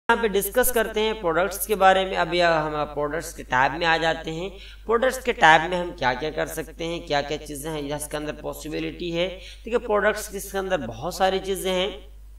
यहाँ पे डिस्कस करते हैं प्रोडक्ट्स के बारे में। अभी हम प्रोडक्ट्स के टैब में आ जाते हैं। प्रोडक्ट्स के टैब में हम क्या क्या कर सकते हैं, क्या क्या चीज़ें हैं जिसके अंदर पॉसिबिलिटी है। देखिए प्रोडक्ट्स के अंदर बहुत सारी चीज़ें हैं।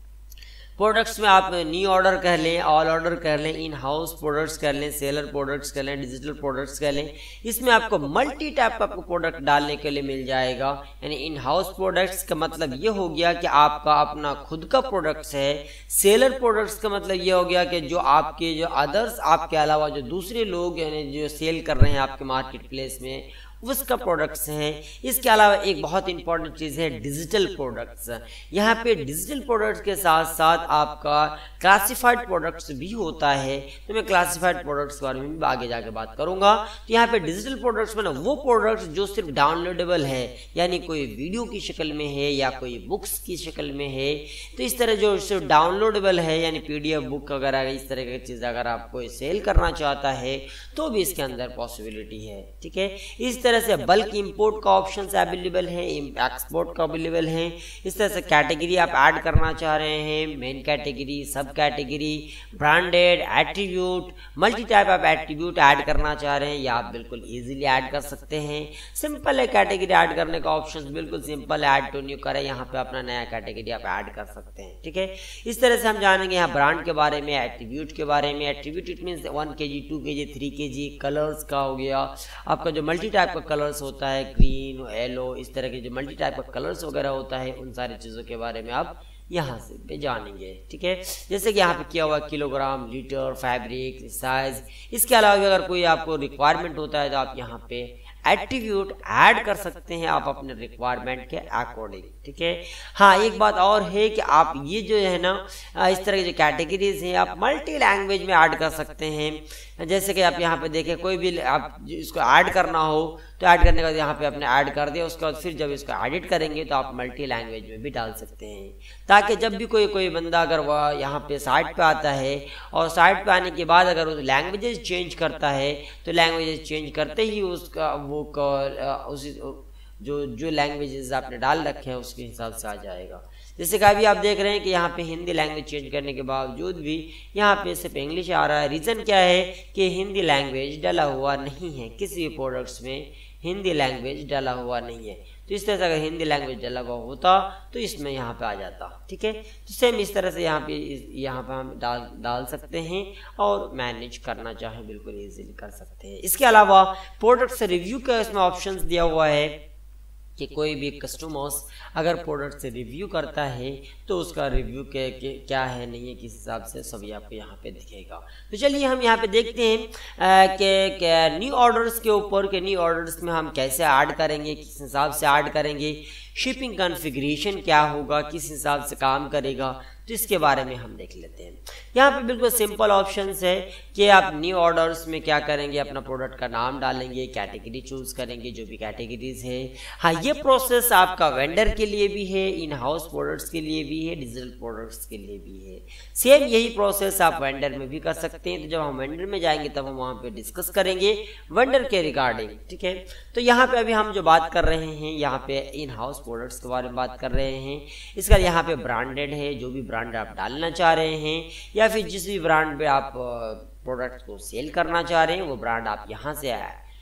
प्रोडक्ट्स में आप न्यू ऑर्डर कर लें, ऑल ऑर्डर कर लें, इन हाउस प्रोडक्ट्स कर लें, सेलर प्रोडक्ट्स कर लें, डिजिटल प्रोडक्ट्स कर लें। इसमें आपको मल्टी टाइप का आपको प्रोडक्ट डालने के लिए मिल जाएगा। यानी इन हाउस प्रोडक्ट्स का मतलब ये हो गया कि आपका अपना खुद का प्रोडक्ट्स है। सेलर प्रोडक्ट्स का मतलब ये हो गया कि जो आपके जो अदर्स आपके अलावा जो दूसरे लोग यानी जो सेल कर रहे हैं आपके मार्केट प्लेस में उसका प्रोडक्ट्स हैं। इसके अलावा एक बहुत इंपॉर्टेंट चीज़ है डिजिटल प्रोडक्ट्स। यहाँ पे डिजिटल प्रोडक्ट्स के साथ साथ आपका क्लासिफाइड प्रोडक्ट्स भी होता है। तो मैं क्लासिफाइड प्रोडक्ट्स के बारे में भी आगे जाके बात करूँगा। तो यहाँ पे डिजिटल प्रोडक्ट्स में ना वो प्रोडक्ट्स जो सिर्फ डाउनलोडेबल है, यानी कोई वीडियो की शक्ल में है या कोई बुक्स की शक्ल में है। तो इस तरह जो सिर्फ डाउनलोडेबल है यानी PDF बुक वगैरह इस तरह की चीज़ अगर आपको सेल करना चाहता है तो भी इसके अंदर पॉसिबिलिटी है। ठीक है, इस तरह से बल्क इंपोर्ट का ऑप्शन अवेलेबल है, एक्सपोर्ट का अवेलेबल है। इस तरह से कैटेगरी आप ऐड करना चाह रहे हैं, main category, sub category, branded, attribute, multi type आप एट्रीब्यूट ऐड करना चाह रहे हैं या आप बिल्कुल इजीली ऐड कर सकते हैं। सिंपल है कैटेगरी ऐड करने का ऑप्शन, बिल्कुल सिंपल है। ऐड टू न्यू करें, यहाँ पे अपना नया कैटेगरी आप ऐड कर सकते हैं। ठीक है, इस तरह से हम जानेंगे यहाँ ब्रांड के बारे में, एट्रीब्यूट के बारे में। Attribute it mean 1 kg, 2 kg, 3 kg। Colours का हो गया आपका जो मल्टी टाइप कलर्स होता है, ग्रीन, येलो, इस तरह के जो मल्टी टाइप का कलर्स वगैरह होता है, उन सारी चीज़ों के बारे में आप यहाँ से पे जानेंगे। ठीक है, जैसे कि यहाँ पे किया हुआ किलोग्राम, लीटर, फैब्रिक, साइज। इसके अलावा भी अगर कोई आपको रिक्वायरमेंट होता है तो आप यहाँ पे एट्रीब्यूट ऐड कर सकते हैं आप अपने रिक्वायरमेंट के अकॉर्डिंग। ठीक है, हाँ एक बात और है कि आप ये जो है ना इस तरह की जो कैटेगरीज हैं आप मल्टी लैंग्वेज में ऐड कर सकते हैं। जैसे कि आप यहाँ पे देखें, कोई भी आप इसको ऐड करना हो तो ऐड करने के बाद यहाँ पे आपने ऐड कर दिया, उसके बाद फिर जब इसको एडिट करेंगे तो आप मल्टी लैंग्वेज में भी डाल सकते हैं, ताकि जब भी कोई बंदा अगर वह यहाँ पे साइट पे आता है और साइट पे आने के बाद अगर उस लैंग्वेजेस चेंज करता है तो लैंग्वेजेस चेंज करते ही उसका वो उसी जो लैंग्वेजेस आपने डाल रखे हैं उसके हिसाब से आ जाएगा। जैसे कि अभी आप देख रहे हैं कि यहाँ पे हिंदी लैंग्वेज चेंज करने के बावजूद भी यहाँ पे सिर्फ इंग्लिश आ रहा है। रीज़न क्या है कि हिंदी लैंग्वेज डाला हुआ नहीं है, किसी भी प्रोडक्ट्स में हिंदी लैंग्वेज डाला हुआ नहीं है। तो इस तरह से अगर हिंदी लैंग्वेज डाला हुआ होता तो इसमें यहाँ पे आ जाता। ठीक है, तो सेम इस तरह से यहाँ पे हम डाल सकते हैं और मैनेज करना चाहें बिल्कुल इजीली कर सकते हैं। इसके अलावा प्रोडक्ट से रिव्यू का इसमें ऑप्शन दिया हुआ है कि कोई भी कस्टमर्स अगर प्रोडक्ट से रिव्यू करता है तो उसका रिव्यू के क्या है नहीं है, किस हिसाब से सभी आपको यहाँ पे दिखेगा। तो चलिए हम यहाँ पे देखते हैं कि न्यू ऑर्डर्स के ऊपर के न्यू ऑर्डर्स में हम कैसे ऐड करेंगे, किस हिसाब से ऐड करेंगे, शिपिंग कॉन्फ़िगरेशन क्या होगा, किस हिसाब से काम करेगा, तो इसके बारे में हम देख लेते हैं। यहाँ पे बिल्कुल सिंपल ऑप्शंस है कि आप न्यू ऑर्डर्स में क्या करेंगे, अपना प्रोडक्ट का नाम डालेंगे, कैटेगरी चूज करेंगे जो भी कैटेगरीज है। हाँ, ये प्रोसेस आपका वेंडर के लिए भी है, इन हाउस प्रोडक्ट्स के लिए भी है, डिजिटल प्रोडक्ट्स के लिए भी है। सेम यही प्रोसेस आप वेंडर में भी कर सकते हैं। तो जब हम वेंडर में जाएंगे तब हम वहाँ पे डिस्कस करेंगे वेंडर के रिगार्डिंग। ठीक है, तो यहाँ पे अभी हम जो बात कर रहे हैं यहाँ पे इन हाउस प्रोडक्ट्स के बारे में बात कर रहे हैं। इसका यहाँ पे ब्रांडेड है, जो भी ब्रांड आप डालना चाह रहे हैं या फिर जिस भी ब्रांड पे आप प्रोडक्ट को सेल करना चाह रहे हैं वो ब्रांड आप यहाँ से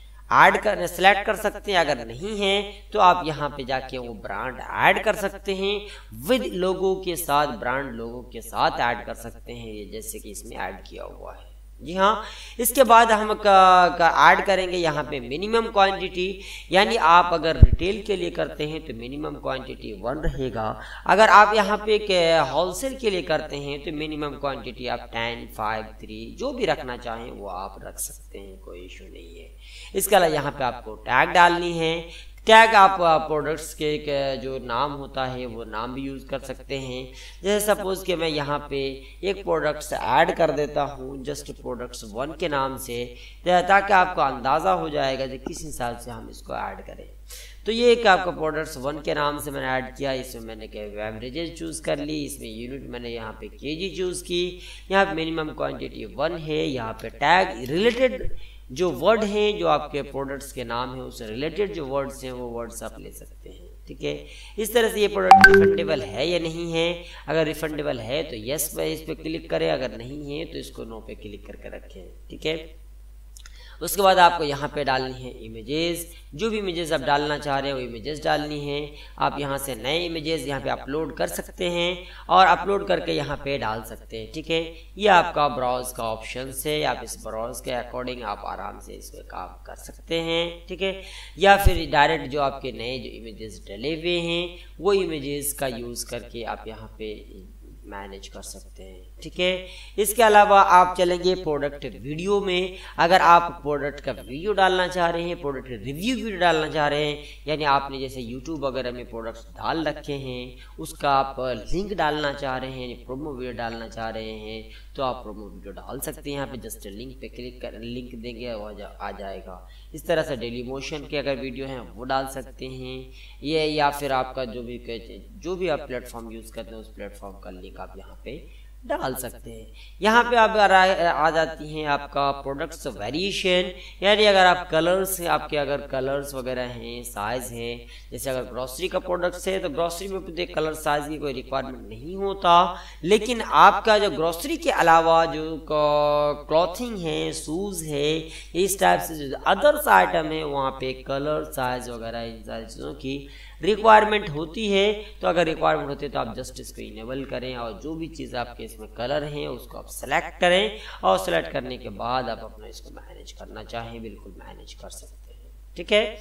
सेलेक्ट कर सकते हैं। अगर नहीं है तो आप यहाँ पे जाके वो ब्रांड ऐड कर सकते हैं विद लोगो के साथ, ब्रांड लोगो के साथ ऐड कर सकते हैं, ये जैसे कि इसमें ऐड किया हुआ है। जी हाँ, इसके बाद हम ऐड करेंगे यहाँ पे मिनिमम क्वांटिटी, यानी आप अगर रिटेल के लिए करते हैं तो मिनिमम क्वांटिटी 1 रहेगा। अगर आप यहाँ पे होलसेल के लिए करते हैं तो मिनिमम क्वांटिटी आप 10, 5, 3 जो भी रखना चाहें वो आप रख सकते हैं, कोई इशू नहीं है। इसके अलावा यहाँ पे आपको टैग डालनी है। टैग आप प्रोडक्ट्स के जो नाम होता है वो नाम भी यूज़ कर सकते हैं। जैसे सपोज कि मैं यहाँ पे एक प्रोडक्ट्स ऐड कर देता हूँ जस्ट प्रोडक्ट्स 1 के नाम से, ताकि आपको अंदाज़ा हो जाएगा कि किस हिसाब से हम इसको ऐड करें। तो ये एक आपका प्रोडक्ट्स 1 के नाम से मैंने ऐड किया। इसमें मैंने एवरेजेस चूज़ कर ली, इसमें यूनिट मैंने यहाँ पे केजी चूज़ की, यहाँ पे मिनिमम क्वांटिटी 1 है। यहाँ पे टैग रिलेटेड जो वर्ड हैं जो आपके प्रोडक्ट्स के नाम है उससे रिलेटेड जो वर्ड्स हैं वो वर्ड्स आप ले सकते हैं। ठीक है। इस तरह से ये प्रोडक्ट रिफंडेबल है या नहीं है, अगर रिफंडेबल है तो यस पे इस पर क्लिक करें, अगर नहीं है तो इसको नो पे क्लिक करके रखें, ठीक है। उसके बाद आपको यहाँ पे डालनी है इमेजेस, जो भी इमेजेस आप डालना चाह रहे हैं वो इमेजेस डालनी है। आप यहाँ से नए इमेजेस यहाँ पे अपलोड कर सकते हैं और अपलोड करके यहाँ पे डाल सकते हैं, ठीक है। ये आपका ब्राउज का ऑप्शन है, आप इस ब्राउज के अकॉर्डिंग आप आराम से इसमें काम कर सकते हैं, ठीक है। या फिर डायरेक्ट जो आपके नए जो इमेजेस डले हुए हैं वो इमेजेस का यूज़ करके आप यहाँ पे मैनेज कर सकते हैं, ठीक है। इसके अलावा आप चलेंगे प्रोडक्ट वीडियो में। अगर आप प्रोडक्ट का वीडियो डालना चाह रहे हैं, प्रोडक्ट रिव्यू वीडियो डालना चाह रहे हैं, यानी आपने जैसे यूट्यूब वगैरह में प्रोडक्ट्स डाल रखे हैं उसका आप लिंक डालना चाह रहे हैं, प्रोमो वीडियो डालना चाह रहे हैं, तो आप प्रोमो वीडियो डाल सकते हैं। यहाँ पे जस्ट लिंक पे क्लिक कर लिंक देंगे आ जाएगा। इस तरह से डेली मोशन के अगर वीडियो हैं वो डाल सकते हैं ये, या फिर आपका जो भी आप प्लेटफॉर्म यूज़ करते हैं उस प्लेटफॉर्म का लिंक आप यहाँ पे डाल सकते हैं। यहाँ पे आप आ जाती हैं आपका प्रोडक्ट्स वेरिएशन, यानी अगर आप कलर्स आपके अगर कलर्स वगैरह हैं, साइज हैं, जैसे अगर ग्रोसरी का प्रोडक्ट्स है तो ग्रोसरी में तो कलर साइज की कोई रिक्वायरमेंट नहीं होता, लेकिन आपका जो ग्रोसरी के अलावा जो क्लॉथिंग है, शूज़ है, इस टाइप से जो अदर्स आइटम है वहाँ पे कलर साइज वगैरह इन सारी चीज़ों की रिक्वायरमेंट होती है। तो अगर रिक्वायरमेंट होती है तो आप जस्ट इसको इनेबल करें और जो भी चीज़ आपके इसमें कलर हैं उसको आप सेलेक्ट करें और सेलेक्ट करने के बाद आप अपना इसको मैनेज करना चाहें बिल्कुल मैनेज कर सकते हैं, ठीक है।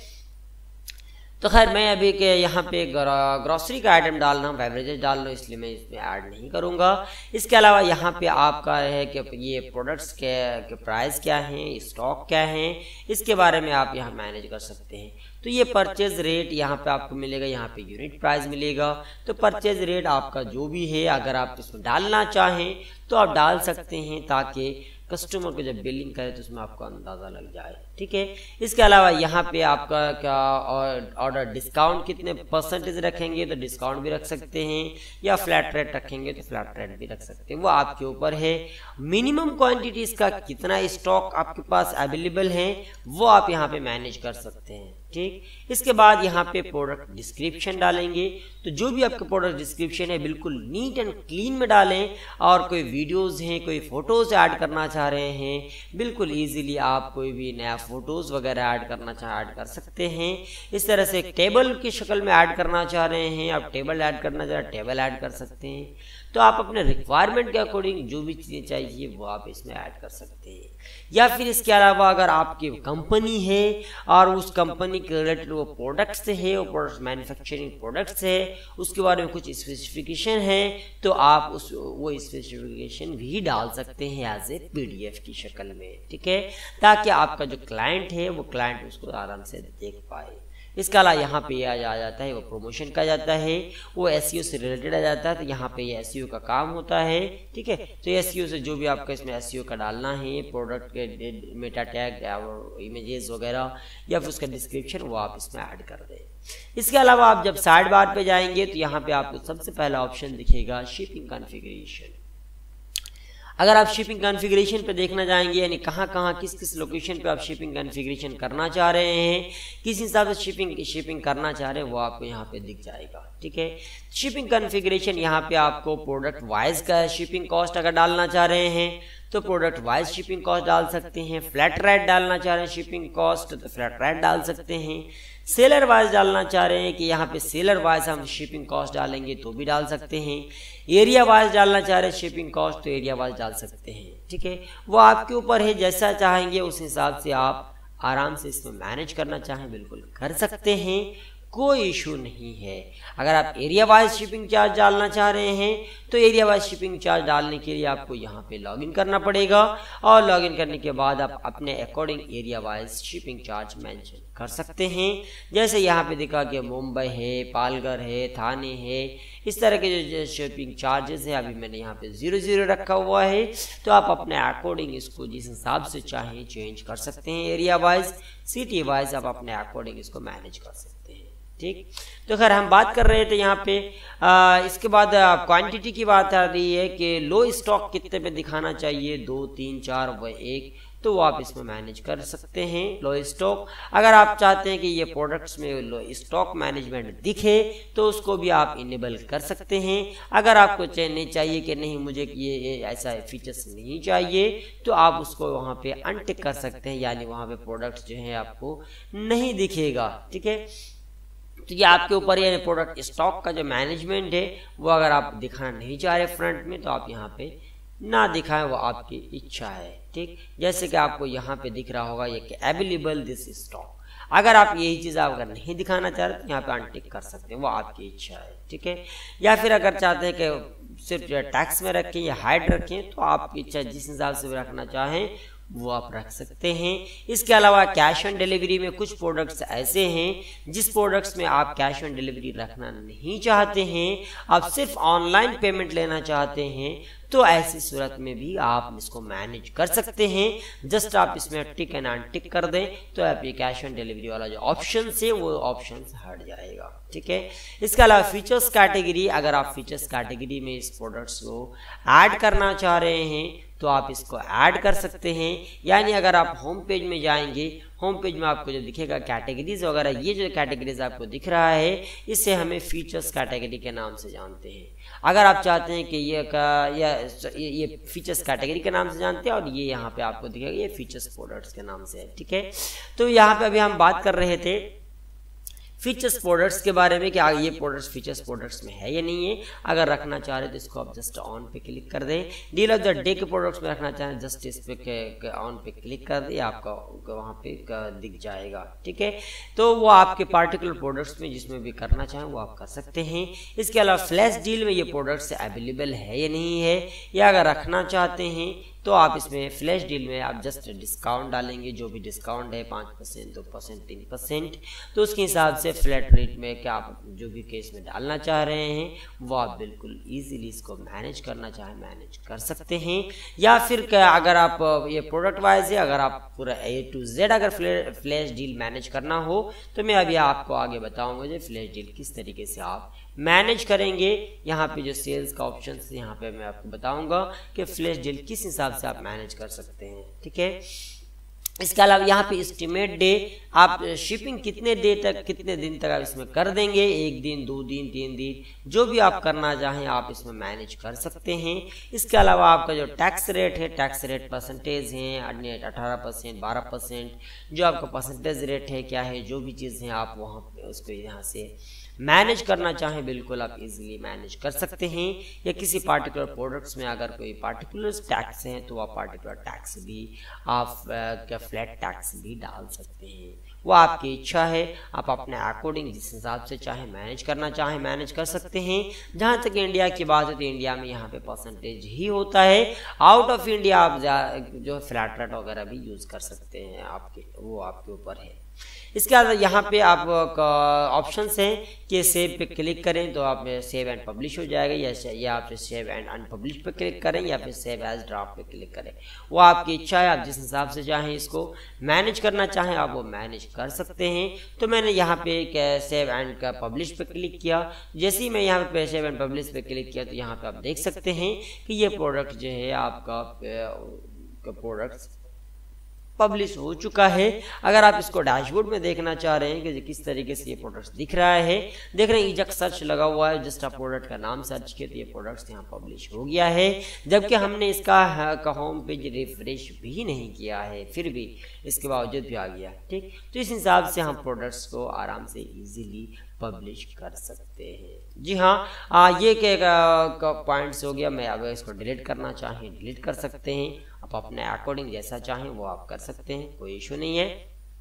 तो खैर मैं अभी के यहाँ पे ग्रोसरी का आइटम डाल रहा हूँ, बेवरेजेस डाल रहा हूँ, इसलिए मैं इसमें ऐड नहीं करूँगा। इसके अलावा यहाँ पे आपका है कि ये प्रोडक्ट्स के प्राइस क्या हैं, स्टॉक क्या हैं, इसके बारे में आप यहाँ मैनेज कर सकते हैं। तो ये परचेज रेट यहाँ पे आपको मिलेगा, यहाँ पे यूनिट प्राइस मिलेगा। तो परचेज रेट आपका जो भी है अगर आप इसमें डालना चाहें तो आप डाल सकते हैं ताकि कस्टमर को जब बिलिंग करे तो उसमें आपको अंदाज़ा लग जाए, ठीक है। इसके अलावा यहाँ पे आपका क्या ऑर्डर डिस्काउंट कितने परसेंटेज रखेंगे तो डिस्काउंट भी रख सकते हैं, या फ्लैट रेट रखेंगे तो फ्लैट रेट भी रख सकते हैं, वो आपके ऊपर है। मिनिमम क्वांटिटीज़ का कितना स्टॉक आपके पास अवेलेबल है वो आप यहाँ पे मैनेज कर सकते हैं, ठीक। इसके बाद यहाँ पे प्रोडक्ट डिस्क्रिप्शन डालेंगे, तो जो भी आपका प्रोडक्ट डिस्क्रिप्शन है बिल्कुल नीट एंड क्लीन में डालें, और कोई वीडियोस हैं, कोई फोटोज ऐड करना चाह रहे हैं बिल्कुल इजीली आप कोई भी नया फोटोज वगैरह ऐड करना ऐड कर सकते हैं। इस तरह से टेबल की शक्ल में ऐड करना चाह रहे हैं, आप टेबल ऐड करना चाह रहे हैं टेबल ऐड कर सकते हैं। तो आप अपने रिक्वायरमेंट के अकॉर्डिंग जो भी चीज़ें चाहिए वो आप इसमें ऐड कर सकते हैं। या फिर इसके अलावा अगर आपकी कंपनी है और उस कंपनी के रिलेटेड वो प्रोडक्ट्स है, वो प्रोडक्ट्स मैन्युफैक्चरिंग प्रोडक्ट्स है, उसके बारे में कुछ स्पेसिफिकेशन है तो आप वो स्पेसिफिकेशन भी डाल सकते हैं एज ए PDF की शक्ल में, ठीक है, ताकि आपका जो क्लाइंट है वो क्लाइंट उसको आराम से देख पाए। इसके अलावा यहाँ पे आ जाता है वो प्रमोशन का जाता है, वो SEO से रिलेटेड आ जाता है, तो यहाँ पे ये SEO का काम होता है, ठीक है। तो SEO से जो भी आपका इसमें SEO का डालना है, प्रोडक्ट के मेटा टैग और इमेजेस वगैरह या फिर उसका डिस्क्रिप्शन वो आप इसमें ऐड कर दें। इसके अलावा आप जब साइड बार पे जाएंगे तो यहाँ पे आपको सबसे पहला ऑप्शन दिखेगा शिपिंग कॉन्फ़िगरेशन। अगर आप शिपिंग कॉन्फ़िगरेशन पे देखना चाहेंगे यानी कहाँ किस लोकेशन पे आप शिपिंग कॉन्फ़िगरेशन करना चाह रहे हैं, किस हिसाब से शिपिंग करना चाह रहे हैं वो आपको यहाँ पे दिख जाएगा, ठीक है। शिपिंग कॉन्फ़िगरेशन यहाँ पे आपको प्रोडक्ट वाइज का शिपिंग कॉस्ट अगर डालना चाह रहे हैं तो प्रोडक्ट वाइज शिपिंग कॉस्ट डाल सकते हैं, फ्लैट रेट डालना चाह रहे हैं शिपिंग कॉस्ट तो फ्लैट रेट डाल सकते हैं, सेलर वाइज डालना चाह रहे हैं कि यहाँ पे सेलर वाइज हम शिपिंग कॉस्ट डालेंगे तो भी डाल सकते हैं, एरिया वाइज डालना चाह रहे हैं शिपिंग कॉस्ट तो एरिया वाइज डाल सकते हैं, ठीक है। वो आपके ऊपर है, जैसा चाहेंगे उस हिसाब से आप आराम से इसमें मैनेज करना चाहें बिल्कुल कर सकते हैं, कोई इशू नहीं है। अगर आप एरिया वाइज शिपिंग चार्ज डालना चाह रहे हैं तो एरिया वाइज शिपिंग चार्ज डालने के लिए आपको यहाँ पे लॉगिन करना पड़ेगा और लॉगिन करने के बाद आप अपने according area wise shipping charge mention कर सकते हैं। जैसे यहाँ पे दिखा कि मुंबई है, पालघर है, थाने है, इस तरह के जो शिपिंग चार्जेस है अभी मैंने यहाँ पे 00 रखा हुआ है, तो आप अपने अकॉर्डिंग इसको जिस हिसाब से चाहें चेंज कर सकते हैं। एरिया वाइज, सिटी वाइज आप अपने अकॉर्डिंग इसको मैनेज कर सकते हैं, ठीक। तो खैर हम बात कर रहे थे यहाँ पे इसके बाद क्वांटिटी की बात आ रही है कि लो स्टॉक कितने पे दिखाना चाहिए, 2, 3, 4 व 1, तो वो आप इसमें मैनेज कर सकते हैं लो स्टॉक। अगर आप चाहते हैं कि ये प्रोडक्ट्स में लो स्टॉक मैनेजमेंट दिखे तो उसको भी आप इनेबल कर सकते हैं। अगर आपको नहीं चाहिए कि नहीं मुझे ये ऐसा फीचर्स नहीं चाहिए तो आप उसको वहाँ पे अनटिक कर सकते हैं, यानी वहाँ पे प्रोडक्ट्स जो है आपको नहीं दिखेगा। ठीक है, तो ये आपके ऊपर है। प्रोडक्ट स्टॉक का जो मैनेजमेंट है वो अगर आप दिखाना नहीं चाह रहे फ्रंट में तो आप यहाँ पे ना दिखाएं, वो आपकी इच्छा है। ठीक, जैसे कि आपको यहाँ पे दिख रहा होगा ये कि अवेलेबल दिस स्टॉक, अगर आप यही चीज़ आप अगर नहीं दिखाना चाह रहे तो यहाँ पे अनटिक कर सकते हैं, वो आपकी इच्छा है। ठीक है, या फिर अगर चाहते हैं कि सिर्फ टैक्स में रखें या हाइड रखें तो आपकी इच्छा जिस हिसाब से रखना चाहें वो आप रख सकते हैं। इसके अलावा कैश ऑन डिलीवरी में कुछ प्रोडक्ट्स ऐसे हैं जिस प्रोडक्ट्स में आप कैश ऑन डिलीवरी रखना नहीं चाहते हैं, आप सिर्फ ऑनलाइन पेमेंट लेना चाहते हैं, तो ऐसी सूरत में भी आप इसको मैनेज कर सकते हैं। जस्ट आप इसमें टिक एंड अनटिक कर दें तो आप ये कैश ऑन डिलीवरी वाला जो ऑप्शन है वो ऑप्शन हट जाएगा। ठीक है, इसके अलावा फीचर्स कैटेगरी, अगर आप फीचर्स कैटेगरी में इस प्रोडक्ट्स को ऐड करना चाह रहे हैं तो आप इसको ऐड कर सकते हैं। यानी अगर आप होम पेज में जाएंगे, होम पेज में आपको जो दिखेगा कैटेगरीज वगैरह, ये जो कैटेगरीज आपको दिख रहा है इसे हमें फीचर्स कैटेगरी के नाम से जानते हैं। अगर आप चाहते हैं कि ये फीचर्स कैटेगरी के नाम से जानते हैं और ये यहाँ पे आपको दिखेगा ये फीचर्स प्रोडक्ट्स के नाम से है। ठीक है, तो यहाँ पे अभी हम बात कर रहे थे फीचर्स प्रोडक्ट्स के बारे में कि ये प्रोडक्ट्स फीचर्स प्रोडक्ट्स में है या नहीं है। अगर रखना चाह रहे तो इसको आप जस्ट ऑन पे क्लिक कर दें। डील ऑफ द डे के प्रोडक्ट्स में रखना चाहें जस्ट इस पे ऑन पे क्लिक कर दें, आपका वहाँ पे दिख जाएगा। ठीक है, तो वो आपके पार्टिकुलर प्रोडक्ट्स में जिसमें भी करना चाहें वो आप कर सकते हैं। इसके अलावा फ्लैश डील में ये प्रोडक्ट्स अवेलेबल है या नहीं है, या अगर रखना चाहते हैं तो आप इसमें फ्लैश डील में आप जस्ट डिस्काउंट डालेंगे, जो भी डिस्काउंट है 5%, 2%, 3%, तो उसके हिसाब से फ्लैट रेट में क्या आप जो भी केस में डालना चाह रहे हैं वो आप बिल्कुल इजीली इसको मैनेज करना चाहें मैनेज कर सकते हैं। या फिर अगर आप ये प्रोडक्ट वाइज है, अगर आप पूरा A to Z अगर फ्लैश डील मैनेज करना हो तो मैं अभी आपको आगे बताऊंगा जो फ्लैश डील किस तरीके से आप मैनेज करेंगे। यहाँ पे जो सेल्स का ऑप्शन है यहाँ पे मैं आपको बताऊंगा कि फ्लैश डील किस हिसाब से आप मैनेज कर सकते हैं। ठीक है, इसके अलावा यहाँ पे एस्टिमेट डे, आप शिपिंग कितने दिन तक आप इसमें कर देंगे, 1 दिन, 2 दिन, 3 दिन, जो भी आप करना चाहें आप इसमें मैनेज कर सकते हैं। इसके अलावा आपका जो टैक्स रेट है, टैक्स रेट परसेंटेज है 18%, 12%, जो आपका परसेंटेज रेट है क्या है, जो भी चीज़ है आप वहाँ पे उसको यहाँ से मैनेज करना चाहें बिल्कुल आप इजीली मैनेज कर सकते हैं। या किसी पार्टिकुलर प्रोडक्ट्स में अगर कोई पार्टिकुलर टैक्स हैं तो आप पार्टिकुलर टैक्स भी आप क्या फ्लैट टैक्स भी डाल सकते हैं, वो आपकी इच्छा है। आप अपने अकॉर्डिंग जिस हिसाब से चाहे मैनेज करना चाहें मैनेज कर सकते हैं। जहाँ तक इंडिया की बात है तो इंडिया में यहाँ पे परसेंटेज ही होता है। आउट ऑफ इंडिया आप जो फ्लैट रेट वगैरह भी यूज़ कर सकते हैं, वो आपके ऊपर है। इसके बाद यहाँ पे आप ऑप्शंस हैं कि सेव पे क्लिक करें तो आप सेव एंड पब्लिश हो जाएगा, या आप सेव एंड अनपब्लिश पे क्लिक करें या फिर सेव एज ड्राफ्ट पे क्लिक करें, वो आपकी इच्छा है। आप जिस हिसाब से चाहें इसको मैनेज करना चाहें आप वो मैनेज कर सकते हैं। तो मैंने यहाँ पे सेव एंड का पब्लिश पे क्लिक किया। जैसे ही मैं यहाँ पे सेव एंड पब्लिश पे क्लिक किया तो यहाँ पे आप देख सकते हैं कि ये प्रोडक्ट जो है आपका प्रोडक्ट पब्लिश हो चुका है। अगर आप इसको डैशबोर्ड में देखना चाह रहे हैं कि किस तरीके से ये प्रोडक्ट्स दिख रहा है, देख रहे हैं इजेक्ट सर्च लगा हुआ है, जस्ट आप प्रोडक्ट का नाम सर्च किया तो ये प्रोडक्ट्स यहाँ पब्लिश हो गया है। जबकि हमने इसका होम पेज रिफ्रेश भी नहीं किया है, फिर भी इसके बावजूद भी आ गया। ठीक, तो इस हिसाब से हम प्रोडक्ट्स को आराम से इजीली पब्लिश कर सकते हैं। जी हाँ, ये क्या पॉइंट्स हो गया। मैं अब इसको डिलीट करना चाहें डिलीट कर सकते हैं, आप अपने अकॉर्डिंग जैसा चाहें वो आप कर सकते हैं, कोई इशू नहीं है।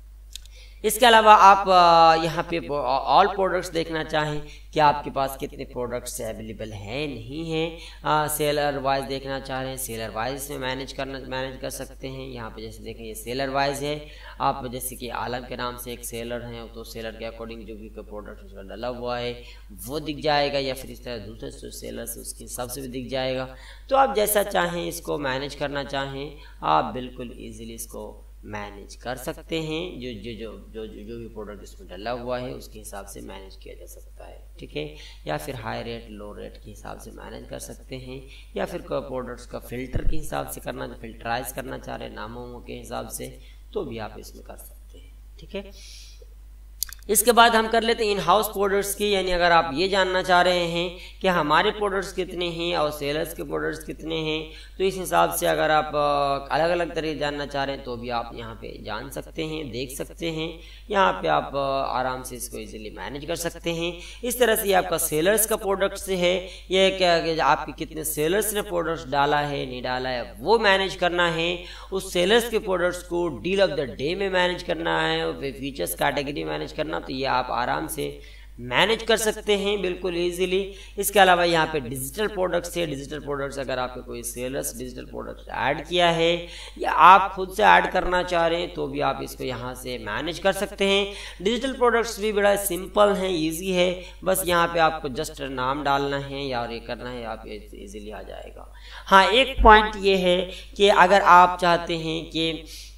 इसके अलावा आप यहाँ पे ऑल प्रोडक्ट्स देखना चाहें कि आपके पास कितने प्रोडक्ट्स अवेलेबल हैं नहीं हैं। सेलर वाइज देखना चाह रहे हैं, सेलर वाइज इसमें मैनेज कर सकते हैं। यहाँ पे जैसे देखें ये सेलर वाइज है, आप जैसे कि आलम के नाम से एक सेलर हैं तो सेलर के अकॉर्डिंग जो भी प्रोडक्ट उसका डला हुआ है वो दिख जाएगा, या फिर इस तरह दूसरे सेलर से उसके हिसाब से भी दिख जाएगा। तो आप जैसा चाहें इसको मैनेज करना चाहें आप बिल्कुल ईजिली इसको मैनेज कर सकते हैं। जो जो जो जो जो, जो भी प्रोडक्ट इसमें डला हुआ है उसके हिसाब से मैनेज किया जा सकता है, ठीक है। या फिर हाई रेट लो रेट के हिसाब से मैनेज कर सकते हैं, या फिर प्रोडक्ट्स का फिल्टर के हिसाब से करना, फिल्टराइज करना चाह रहे हैं नामों के हिसाब से, तो भी आप इसमें कर सकते हैं, ठीक है। इसके बाद हम कर लेते हैं इन हाउस प्रोडक्ट्स की, यानी अगर आप ये जानना चाह रहे हैं कि हमारे प्रोडक्ट्स कितने हैं और सेलर्स के प्रोडक्ट्स कितने हैं, तो इस हिसाब से अगर आप अलग अलग तरीके जानना चाह रहे हैं तो भी आप यहाँ पे जान सकते हैं, देख सकते हैं। यहाँ पे आप आराम से इसको इजीली मैनेज कर सकते हैं। इस तरह से आपका सेलर्स का प्रोडक्ट्स है, ये क्या आपके कितने सेलर्स ने प्रोडक्ट्स डाला है नहीं डाला है वो मैनेज करना है। उस सेलर्स के प्रोडक्ट्स को डील ऑफ द डे में मैनेज करना है, फीचर्स कैटेगरी मैनेज करना, तो ये आप आराम से मैनेज कर सकते हैं बिल्कुल इजीली। इसके अलावा यहाँ पे डिजिटल प्रोडक्ट्स है, डिजिटल प्रोडक्ट्स अगर आपके कोई सेलर्स डिजिटल प्रोडक्ट्स ऐड किया है या आप खुद से ऐड करना चाह रहे हैं तो भी आप इसको यहाँ से मैनेज कर सकते हैं। डिजिटल प्रोडक्ट्स भी बड़ा सिंपल है, इजी है, बस यहाँ पे आपको जस्ट नाम डालना है या ये करना है, आप इजीली आ जाएगा। हाँ, एक पॉइंट ये है कि अगर आप चाहते हैं कि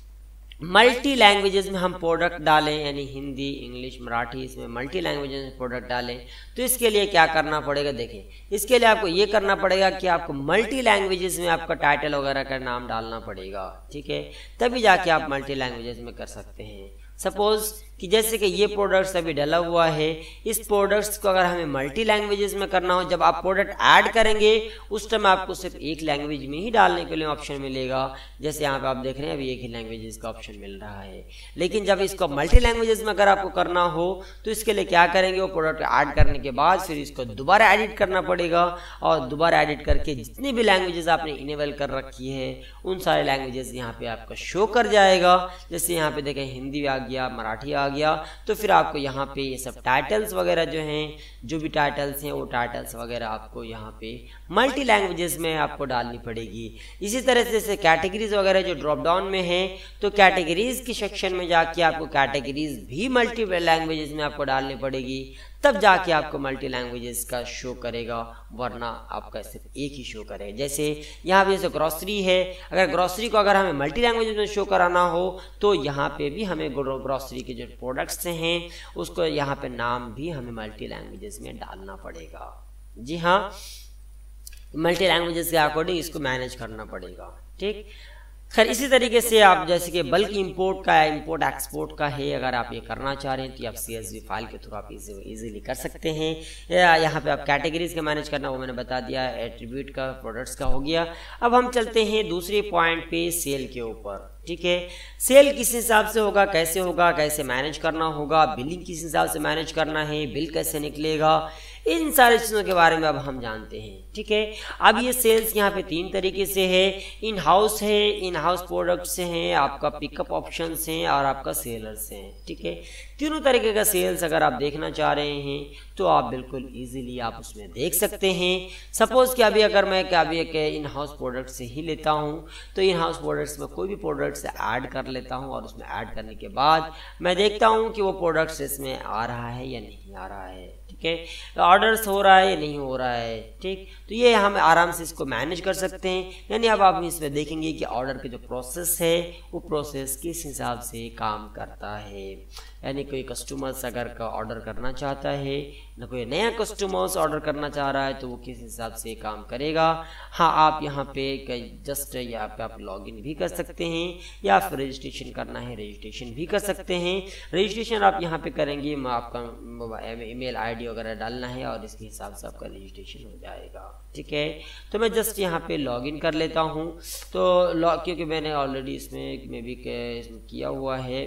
मल्टी लैंग्वेजेस में हम प्रोडक्ट डालें, यानी हिंदी इंग्लिश मराठी, इसमें मल्टी लैंग्वेजेस में प्रोडक्ट डालें, तो इसके लिए क्या करना पड़ेगा, देखें। इसके लिए आपको ये करना पड़ेगा कि आपको मल्टी लैंग्वेजेस में आपका टाइटल वगैरह का नाम डालना पड़ेगा, ठीक है, तभी जाके आप मल्टी लैंग्वेजेस में कर सकते हैं। सपोज कि जैसे कि ये प्रोडक्ट्स अभी डला हुआ है, इस प्रोडक्ट्स को अगर हमें मल्टी लैंग्वेजेस में करना हो, जब आप प्रोडक्ट ऐड करेंगे उस टाइम आपको सिर्फ एक लैंग्वेज में ही डालने के लिए ऑप्शन मिलेगा। जैसे यहाँ पे आप देख रहे हैं अभी एक ही लैंग्वेजेस का ऑप्शन मिल रहा है, लेकिन जब इसको मल्टी लैंग्वेजेस में अगर आपको करना हो तो इसके लिए क्या करेंगे, वो प्रोडक्ट ऐड करने के बाद फिर इसको दोबारा एडिट करना पड़ेगा, और दोबारा एडिट करके जितनी भी लैंग्वेजेस आपने इनेबल कर रखी है उन सारे लैंग्वेजेस यहाँ पे आपको शो कर जाएगा। जैसे यहाँ पे देखें हिंदी आ गया, मराठी आ गया, तो फिर आपको यहाँ पे ये सब टाइटल्स वगैरह जो हैं, जो भी टाइटल्स हैं वो टाइटल्स वगैरह आपको यहाँ पे मल्टी लैंग्वेजेस में आपको डालनी पड़ेगी। इसी तरह से जैसे कैटेगरीज वगैरह जो ड्रॉप डाउन में है, तो कैटेगरीज की सेक्शन में जाके आपको कैटेगरीज भी मल्टी लैंग्वेजेस में आपको डालनी पड़ेगी, तब जाके आपको मल्टी लैंग्वेजेस का शो करेगा, वरना आपका सिर्फ एक ही शो करेगा। जैसे यहाँ पे जैसे ग्रॉसरी है, अगर ग्रॉसरी को अगर हमें मल्टी लैंग्वेजेस में शो कराना हो तो यहाँ पे भी हमें ग्रॉसरी के जो प्रोडक्ट्स हैं उसको यहाँ पे नाम भी हमें मल्टी लैंग्वेजेस में डालना पड़ेगा। जी हाँ, मल्टी लैंग्वेजेस के अकॉर्डिंग इसको मैनेज करना पड़ेगा, ठीक। खैर, इसी तरीके से आप जैसे कि बल्क इंपोर्ट का है, इंपोर्ट एक्सपोर्ट का है, अगर आप ये करना चाह रहे हैं तो आप CSV फाइल के थ्रू आप इजीली कर सकते हैं। या यहाँ पे आप कैटेगरीज का मैनेज करना वो मैंने बता दिया, एट्रीब्यूट का, प्रोडक्ट्स का हो गया। अब हम चलते हैं दूसरे पॉइंट पे, सेल के ऊपर, ठीक है। सेल किस हिसाब से होगा, कैसे होगा, कैसे मैनेज करना होगा, बिलिंग किस हिसाब से मैनेज करना है, बिल कैसे निकलेगा, इन सारी चीज़ों के बारे में अब हम जानते हैं, ठीक है। अब ये सेल्स यहाँ पे 3 तरीके से है, इन हाउस है, इन हाउस प्रोडक्ट्स हैं, आपका पिकअप ऑप्शंस हैं और आपका सेलर्स हैं, ठीक है। तीनों तरीके का सेल्स अगर आप देखना चाह रहे हैं तो आप बिल्कुल इजीली आप उसमें देख सकते हैं। सपोज कि अभी अगर मैं क्या अभी इन हाउस प्रोडक्ट से ही लेता हूँ, तो इन हाउस प्रोडक्ट्स में कोई भी प्रोडक्ट्स ऐड कर लेता हूँ और उसमें ऐड करने के बाद मैं देखता हूँ कि वो प्रोडक्ट्स इसमें आ रहा है या नहीं आ रहा है, ठीक है, ऑर्डर्स हो रहा है या नहीं हो रहा है, ठीक। तो ये हम आराम से इसको मैनेज कर सकते हैं। यानी अब आप इसमें देखेंगे कि ऑर्डर के जो प्रोसेस है वो प्रोसेस किस हिसाब से काम करता है। यानी कोई कस्टमर्स अगर का ऑर्डर करना चाहता है, ना कोई नया कस्टमर्स ऑर्डर करना चाह रहा है, तो वो किस हिसाब से काम करेगा। हाँ, आप यहाँ पे जस्ट यहाँ पे आप लॉगिन भी कर सकते हैं, या फिर रजिस्ट्रेशन करना है रजिस्ट्रेशन भी कर सकते हैं। रजिस्ट्रेशन आप यहाँ पे करेंगे, आपका ईमेल आईडी वगैरह डालना है और इसके हिसाब से आपका रजिस्ट्रेशन हो जाएगा, ठीक है। तो मैं जस्ट यहाँ पे लॉगिन कर लेता हूँ, तो क्योंकि मैंने ऑलरेडी इसमें भी किया हुआ है,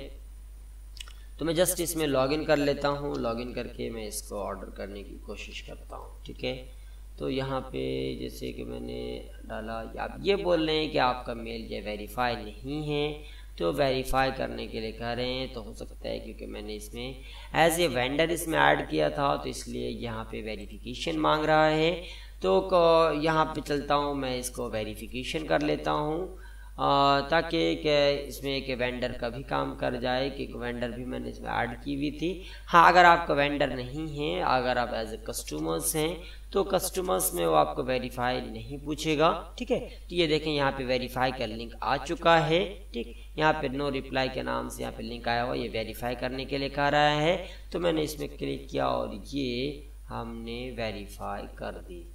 तो मैं जस्ट इसमें लॉगिन कर लेता हूँ। लॉगिन करके मैं इसको ऑर्डर करने की कोशिश करता हूँ, ठीक है। तो यहाँ पे जैसे कि मैंने डाला, आप ये बोल रहे हैं कि आपका मेल जो वेरीफाई नहीं है, तो वेरीफाई करने के लिए कह रहे हैं, तो हो सकता है क्योंकि मैंने इसमें एज ए वेंडर इसमें ऐड किया था तो इसलिए यहाँ पे वेरिफिकेशन मांग रहा है। तो यहाँ पे चलता हूँ, मैं इसको वेरिफिकेशन कर लेता हूँ ताकि इसमें एक वेंडर का भी काम कर जाए, कि एक वेंडर भी मैंने इसमें ऐड की हुई थी। हाँ, अगर आपका वेंडर नहीं है, अगर आप एज ए कस्टमर्स हैं, तो कस्टमर्स में वो आपको वेरीफाई नहीं पूछेगा। ठीक है, तो ये देखें यहाँ पे वेरीफाई का लिंक आ चुका है। ठीक, यहाँ पे नो रिप्लाई के नाम से यहाँ पे लिंक आया हुआ, ये वेरीफाई करने के लिए कह रहा है। तो मैंने इसमें क्लिक किया और ये हमने वेरीफाई कर दी।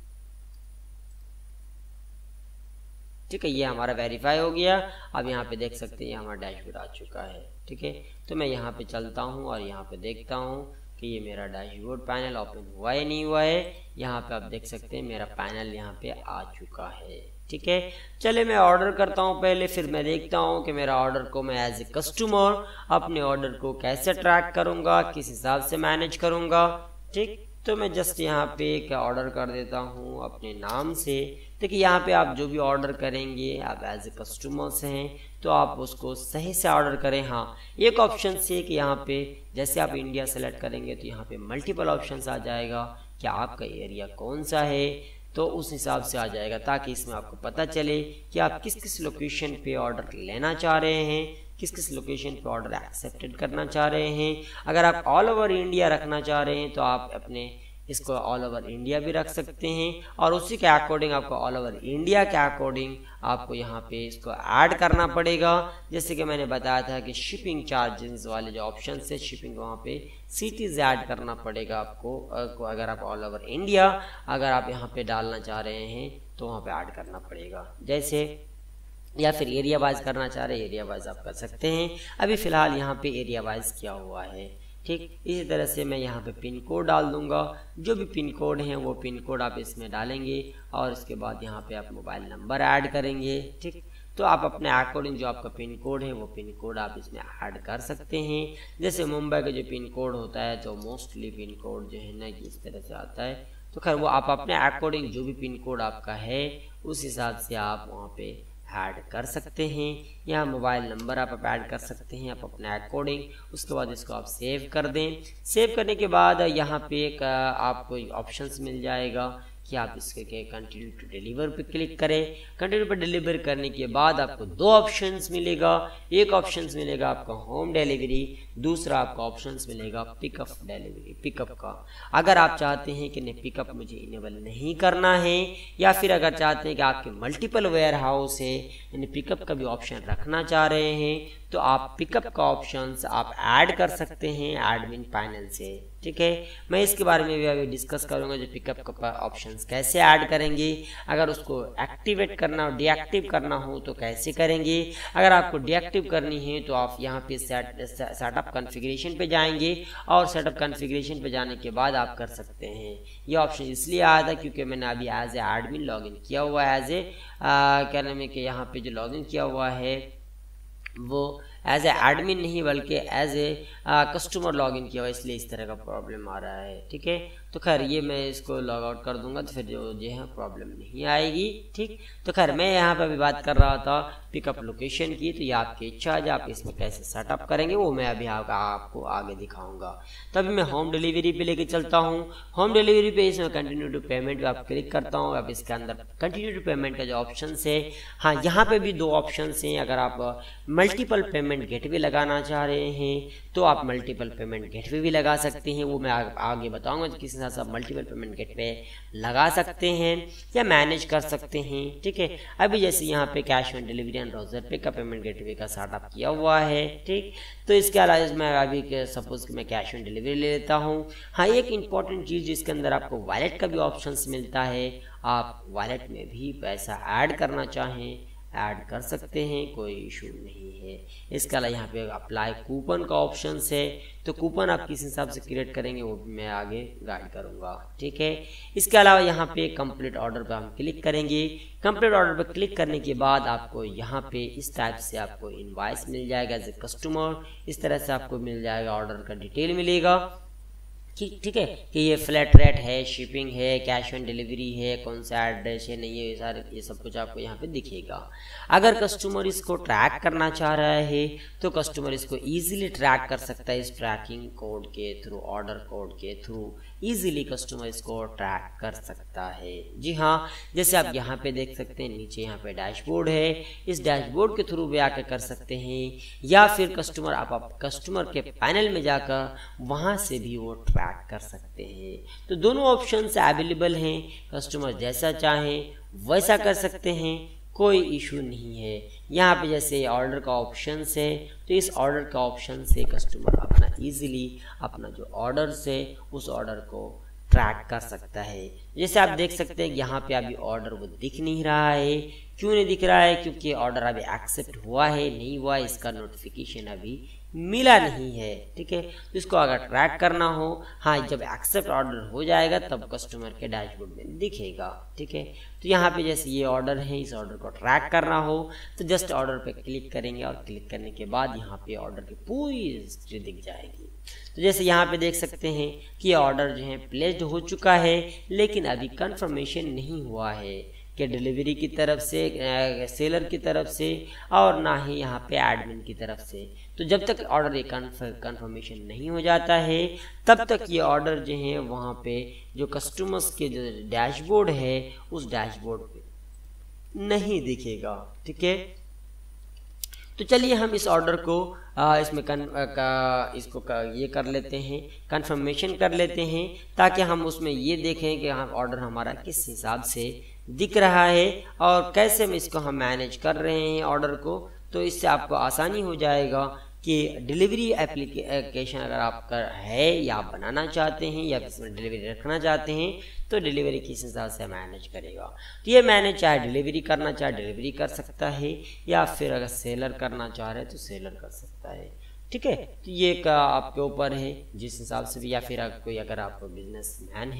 ठीक है, ये हमारा वेरीफाई हो गया। अब यहाँ पे देख सकते हैं हमारा डैशबोर्ड आ चुका है। ठीक है, तो मैं यहाँ पे चलता हूँ और यहाँ पे देखता हूँ कि ये मेरा डैशबोर्ड पैनल ओपन हुआ या नहीं हुआ है। यहाँ पे आप देख सकते हैं मेरा पैनल यहाँ पे आ चुका है। ठीक है, चले मैं ऑर्डर करता हूँ पहले, फिर मैं देखता हूँ कि मेरा ऑर्डर को मैं एज ए कस्टमर अपने ऑर्डर को कैसे ट्रैक करूँगा, किस हिसाब से मैनेज करूँगा। ठीक, तो मैं जस्ट यहाँ पे एक ऑर्डर कर देता हूँ अपने नाम से। देखिए यहाँ पे आप जो भी ऑर्डर करेंगे आप एज ए कस्टमर से हैं तो आप उसको सही से ऑर्डर करें। हाँ, एक ऑप्शन से कि यहाँ पे जैसे आप इंडिया सेलेक्ट करेंगे तो यहाँ पे मल्टीपल ऑप्शंस आ जाएगा कि आपका एरिया कौन सा है, तो उस हिसाब से आ जाएगा ताकि इसमें आपको पता चले कि आप किस किस लोकेशन पे ऑर्डर लेना चाह रहे हैं, किस किस लोकेशन पे ऑर्डर एक्सेप्टेड करना चाह रहे हैं। अगर आप ऑल ओवर इंडिया रखना चाह रहे हैं तो आप अपने इसको ऑल ओवर इंडिया भी रख सकते हैं और उसी के अकॉर्डिंग आपको ऑल ओवर इंडिया के अकॉर्डिंग आपको यहाँ पे इसको ऐड करना पड़ेगा। जैसे कि मैंने बताया था कि शिपिंग चार्जेस वाले जो ऑप्शन है शिपिंग वहाँ पे सिटीज ऐड करना पड़ेगा आपको। अगर आप ऑल ओवर इंडिया अगर आप यहाँ पे डालना चाह रहे हैं तो वहाँ पे ऐड करना पड़ेगा। जैसे या फिर एरिया वाइज करना चाह रहे हैं एरिया वाइज आप कर सकते हैं। अभी फ़िलहाल यहाँ पे एरिया वाइज किया हुआ है। ठीक, इसी तरह से मैं यहाँ पे पिन कोड डाल दूंगा। जो भी पिन कोड हैं वो पिन कोड आप इसमें डालेंगे और इसके बाद यहाँ पे आप मोबाइल नंबर ऐड करेंगे। ठीक, तो आप अपने अकॉर्डिंग जो आपका पिन कोड है वो पिन कोड आप इसमें ऐड कर सकते हैं। जैसे मुंबई का जो पिन कोड होता है तो मोस्टली पिन कोड जो है ना इस तरह से आता है। तो खैर वो आप अपने अकॉर्डिंग जो भी पिन कोड आपका है उस हिसाब से आप वहाँ पे ऐड कर सकते हैं। यहाँ मोबाइल नंबर आप ऐड कर सकते हैं आप अपने अकॉर्डिंग। उसके बाद इसको आप सेव कर दें। सेव करने के बाद यहाँ पे एक आपको ऑप्शंस मिल जाएगा कि आप इसके कंटिन्यू टू डिलीवर पे क्लिक करें। कंटिन्यू पे डिलीवर करने के बाद आपको दो ऑप्शंस मिलेगा। एक ऑप्शंस मिलेगा आपका होम डिलीवरी, दूसरा आपका ऑप्शंस मिलेगा पिकअप डिलीवरी, पिकअप का। अगर आप चाहते हैं कि नहीं पिकअप मुझे इनेबल नहीं करना है या फिर अगर चाहते हैं कि आपके मल्टीपल वेयर हाउस है यानी पिकअप का भी ऑप्शन रखना चाह रहे हैं तो आप पिकअप का ऑप्शंस आप ऐड कर सकते हैं एडमिन पैनल से। ठीक है, मैं इसके बारे में भी अभी डिस्कस करूंगा जो पिकअप का ऑप्शंस कैसे ऐड करेंगे। अगर उसको एक्टिवेट करना और डीएक्टिव करना हो तो कैसे करेंगे। अगर आपको डीएक्टिव करनी है तो आप यहाँ पे सेटअप कॉन्फ़िगरेशन पे जाएंगे और सेटअप कॉन्फ़िगरेशन पे जाने के बाद आप कर सकते हैं। ये ऑप्शन इसलिए आया था क्योंकि मैंने अभी एज ए एडमिन लॉगिन किया हुआ है। एज ए क्या नाम है कि यहाँ पे जो लॉगिन किया हुआ है वो एज ए एडमिन नहीं बल्कि एज ए कस्टमर लॉगिन किया हुआ, इसलिए इस तरह का प्रॉब्लम आ रहा है। ठीक है, तो खैर ये मैं इसको लॉग आउट कर दूंगा तो फिर जो है प्रॉब्लम नहीं आएगी। ठीक, तो खैर मैं यहाँ पे अभी बात कर रहा था पिकअप लोकेशन की, तो ये आपकी इच्छा है आप इसमें कैसे सेटअप करेंगे वो मैं अभी आपको आगे दिखाऊंगा। तो अभी मैं होम डिलीवरी पे लेके चलता हूँ। होम डिलीवरी पे इसमें कंटिन्यू टू पेमेंट आप क्लिक करता हूँ। अब इसके अंदर कंटिन्यू टू पेमेंट का जो ऑप्शन है, हाँ यहाँ पे भी दो ऑप्शन हैं। अगर आप मल्टीपल पेमेंट गेटवे लगाना चाह रहे हैं तो आप मल्टीपल पेमेंट गेटवे भी लगा सकते हैं, वो मैं आगे बताऊंगा किस हिसाब से आप मल्टीपल पेमेंट गेटवे लगा सकते हैं या मैनेज कर सकते हैं। ठीक है, अभी जैसे यहाँ पे cash on delivery and browser पे का पेमेंट गेटवे का सेटअप किया हुआ है। ठीक, तो इसके अलावा मैं अभी सपोज कि मैं कैश ऑन डिलीवरी ले लेता हूँ। हाँ, एक इंपॉर्टेंट चीज़ जिसके अंदर आपको वॉलेट का भी ऑप्शन मिलता है, आप वॉलेट में भी पैसा ऐड करना चाहें ऐड कर सकते हैं, कोई इशू नहीं है। इसके अलावा यहाँ पे अप्लाई कूपन का ऑप्शन है, तो कूपन आप किस हिसाब से क्रिएट करेंगे वो भी मैं आगे गाइड करूँगा। ठीक है, इसके अलावा यहाँ पे कंप्लीट ऑर्डर पर हम क्लिक करेंगे। कंप्लीट ऑर्डर पर क्लिक करने के बाद आपको यहाँ पे इस टाइप से आपको इनवॉइस मिल जाएगा एज ए कस्टमर। इस तरह से आपको मिल जाएगा, ऑर्डर का डिटेल मिलेगा। ठीक है, कि ये फ्लैट रेट है, शिपिंग है, कैश ऑन डिलीवरी है, कौन सा एड्रेस है, नहीं ये सारे ये सब कुछ आपको यहाँ पे दिखेगा। अगर कस्टमर इसको ट्रैक करना चाह रहा है तो कस्टमर इसको इजीली ट्रैक कर सकता है। इस ट्रैकिंग कोड के थ्रू, ऑर्डर कोड के थ्रू इजीली कस्टमर इसको ट्रैक कर सकता है। जी हाँ, जैसे आप यहाँ पे देख सकते हैं नीचे यहाँ पे डैशबोर्ड है, इस डैशबोर्ड के थ्रू भी आकर कर सकते हैं या फिर कस्टमर आप कस्टमर के पैनल में जाकर वहाँ से भी वो ट्रैक ट्रैक कर सकते हैं। तो दोनों ऑप्शन अवेलेबल हैं, कस्टमर जैसा चाहें वैसा कर सकते हैं, कोई इशू नहीं है। यहाँ पे जैसे ऑर्डर का ऑप्शन है तो इस ऑर्डर का ऑप्शन से कस्टमर अपना इजीली अपना जो ऑर्डर है उस ऑर्डर को ट्रैक कर सकता है। जैसे आप देख सकते हैं यहाँ पे अभी ऑर्डर वो दिख नहीं रहा है। क्यों नहीं दिख रहा है? क्योंकि ऑर्डर अभी एक्सेप्ट हुआ है नहीं हुआ इसका नोटिफिकेशन अभी मिला नहीं है। ठीक है, तो इसको अगर ट्रैक करना हो, हाँ जब एक्सेप्ट ऑर्डर हो जाएगा तब कस्टमर के डैशबोर्ड में दिखेगा। ठीक है, तो यहाँ पे जैसे ये ऑर्डर है, इस ऑर्डर को ट्रैक करना हो तो जस्ट ऑर्डर पे क्लिक करेंगे और क्लिक करने के बाद यहाँ पे ऑर्डर की पूरी हिस्ट्री दिख जाएगी। तो जैसे यहाँ पे देख सकते हैं कि ऑर्डर जो है प्लेस्ड हो चुका है, लेकिन अभी कंफर्मेशन नहीं हुआ है कि डिलीवरी की तरफ से, सेलर की तरफ से और ना ही यहाँ पे एडमिन की तरफ से। तो जब तक ऑर्डर ये कंफर्मेशन नहीं हो जाता है तब तक ये ऑर्डर जो है वहाँ पे जो कस्टमर्स के जो डैशबोर्ड है उस डैशबोर्ड पे नहीं दिखेगा। ठीक है, तो चलिए हम इस ऑर्डर को इसमें ये कर लेते हैं, कंफर्मेशन कर लेते हैं ताकि हम उसमें ये देखें कि हम ऑर्डर हमारा किस हिसाब से दिख रहा है और कैसे हम इसको मैनेज कर रहे हैं ऑर्डर को। तो इससे आपको आसानी हो जाएगा कि डिलीवरी एप्लीकेशन अगर आपका है या आप बनाना चाहते हैं या इसमें डिलीवरी रखना चाहते हैं तो डिलीवरी किस हिसाब से मैनेज करेगा। तो ये मैनेज चाहे डिलीवरी करना चाहे डिलीवरी कर सकता है या फिर अगर सेलर करना चाह रहे हैं तो सेलर कर सकता है। ठीक है, तो ये आपके ऊपर है जिस हिसाब से भी, या फिर अगर आप बिजनेसमैन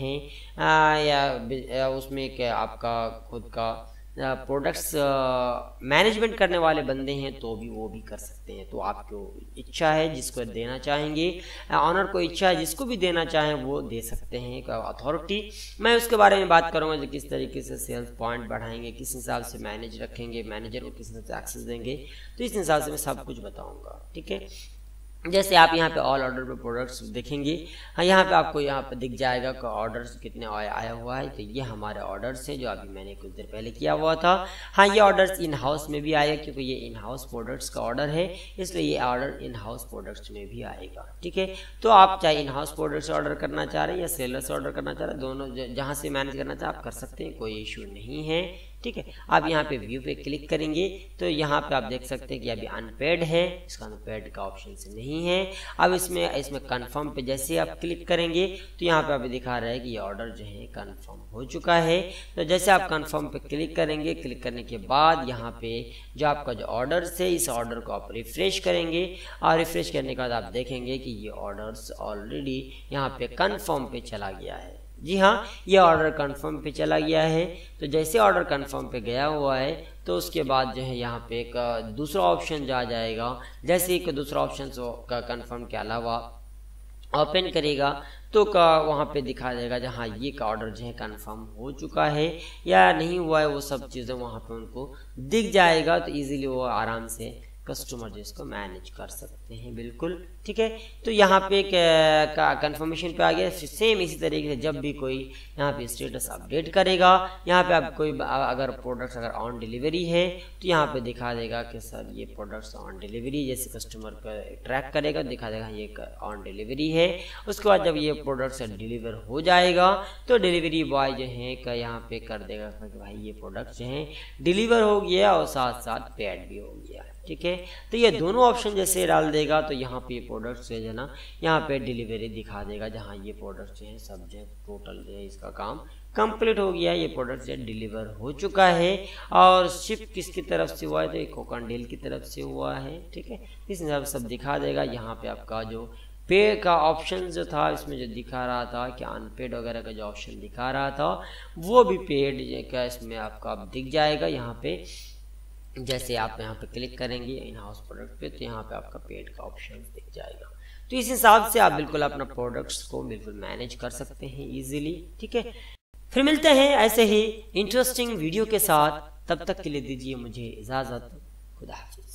हैं या उसमें क्या आपका खुद का प्रोडक्ट्स मैनेजमेंट करने वाले बंदे हैं तो भी वो भी कर सकते हैं। तो आपको इच्छा है जिसको देना चाहेंगे, ऑनर को इच्छा है जिसको भी देना चाहें वो दे सकते हैं। अथॉरिटी मैं उसके बारे में बात करूंगा जो किस तरीके से सेल्स पॉइंट बढ़ाएंगे, किस हिसाब से मैनेज रखेंगे, मैनेजर को किस हिसाब से एक्सेस देंगे, तो इस हिसाब से मैं सब कुछ बताऊँगा। ठीक है, जैसे आप यहाँ पे ऑल ऑर्डर पे प्रोडक्ट्स देखेंगे, हाँ यहाँ पे आपको यहाँ पे दिख जाएगा कि ऑर्डर्स कितने आया हुआ है। तो ये हमारे ऑर्डर्स हैं जो अभी मैंने कुछ देर पहले किया हुआ था। हाँ ये ऑर्डर्स इन हाउस में भी आएगा क्योंकि ये इन हाउस प्रोडक्ट्स का ऑर्डर है, इसलिए ये ऑर्डर इन हाउस प्रोडक्ट्स में भी आएगा। ठीक है, तो आप चाहे इन हाउस प्रोडक्ट्स ऑर्डर करना चाह रहे हैं या सेलर से ऑर्डर करना चाह रहे हैं, दोनों जहाँ से मैनेज करना चाहे आप कर सकते हैं, कोई इशू नहीं है। ठीक है, आप यहाँ पे व्यू पे क्लिक करेंगे तो यहाँ पे आप देख सकते हैं कि अभी अनपेड है, इसका अनपेड का ऑप्शन से नहीं है। अब इसमें कंफर्म पे जैसे आप क्लिक करेंगे तो यहाँ पे अभी दिखा रहा है कि ये ऑर्डर जो है कंफर्म हो चुका है। तो जैसे आप कंफर्म पे क्लिक करेंगे, क्लिक करने के बाद यहाँ पे जो आपका जो ऑर्डर है इस ऑर्डर को आप रिफ्रेश करेंगे और रिफ्रेश करने के बाद आप देखेंगे कि ये ऑर्डर्स ऑलरेडी यहाँ पे कंफर्म पे चला गया है। जी हाँ, ये ऑर्डर कंफर्म पे चला गया है। तो जैसे ऑर्डर कंफर्म पे गया हुआ है तो उसके बाद जो है यहाँ पे एक दूसरा ऑप्शन जो आ जाएगा, जैसे एक दूसरा ऑप्शन का कंफर्म के अलावा ओपन करेगा तो वहाँ पे दिखा देगा जहाँ ये का ऑर्डर जो है कंफर्म हो चुका है या नहीं हुआ है, वो सब चीज़ें वहाँ पे उनको दिख जाएगा। तो इजीली वो आराम से कस्टमर जो इसको मैनेज कर सकते हैं। बिल्कुल ठीक है, तो यहाँ पे कंफर्मेशन पे आ गया। सेम इसी तरीके से जब भी कोई यहाँ पे स्टेटस अपडेट करेगा, यहाँ पे आप कोई अगर प्रोडक्ट्स अगर ऑन डिलीवरी है तो यहाँ पे दिखा देगा कि सर ये प्रोडक्ट्स ऑन डिलीवरी, जैसे कस्टमर का ट्रैक करेगा दिखा देगा ये ऑन डिलीवरी है। उसके बाद जब ये प्रोडक्ट्स डिलीवर हो जाएगा तो डिलीवरी बॉय जो है यहाँ पे कर देगा कि भाई ये प्रोडक्ट जो है डिलीवर हो गया और साथ साथ पेड भी हो गया। ठीक है, तो ये दोनों ऑप्शन जैसे डाल देगा तो यहाँ पे प्रोडक्ट्स है ना, यहाँ पे डिलीवरी दिखा देगा जहाँ ये प्रोडक्ट्स हैं सब जो टोटल जो है इसका काम कंप्लीट हो गया, ये प्रोडक्ट जो डिलीवर हो चुका है। और शिप किसकी तरफ से हुआ है तो एक कोकांडेल की तरफ से हुआ है। ठीक है, इस हिसाब से सब दिखा देगा। यहाँ पे आपका जो पे का ऑप्शन जो था इसमें जो दिखा रहा था कि अनपेड वगैरह का जो ऑप्शन दिखा रहा था वो भी पेड का इसमें आपका दिख जाएगा। यहाँ पे जैसे आप यहाँ पे क्लिक करेंगे इन हाउस प्रोडक्ट पे तो यहाँ पे आपका पेड का ऑप्शन दिख जाएगा। तो इस हिसाब से आप बिल्कुल अपना प्रोडक्ट्स को बिल्कुल मैनेज कर सकते हैं इजीली। ठीक है, फिर मिलते हैं ऐसे ही इंटरेस्टिंग वीडियो के साथ, तब तक के लिए दीजिए मुझे इजाज़त। खुदा हाफिज़।